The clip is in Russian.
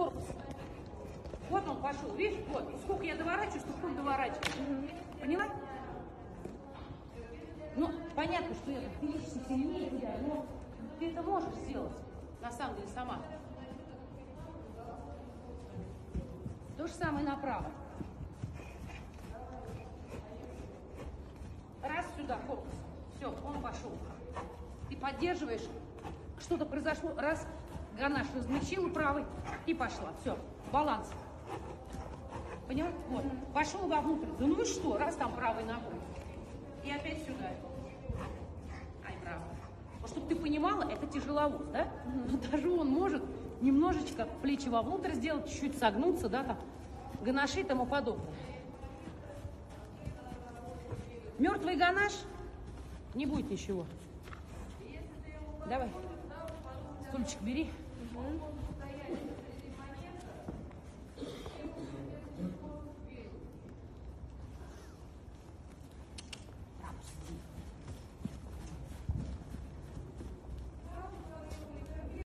корпус. Вот он пошел, видишь? Вот. И сколько я доворачиваю, столько он доворачивает. Поняла? Ну, понятно, что ты ищешь сильнее тебя, но ты это можешь сделать, на самом деле, сама. То же самое направо. Раз сюда, корпус. Все, он пошел. Ты поддерживаешь. Что-то произошло. Раз, ганаш размягчила правый и пошла. Все, баланс. Поняла? Вот. Пошел вовнутрь. Да ну и что? Раз там правой ногой. И опять сюда. Ай, право. Вот, чтобы ты понимала, это тяжеловоз, да? Но даже он может немножечко плечи вовнутрь сделать, чуть-чуть согнуться, да, там, ганаши и тому подобное. Мертвый ганаш, не будет ничего. Давай. Стульчик бери.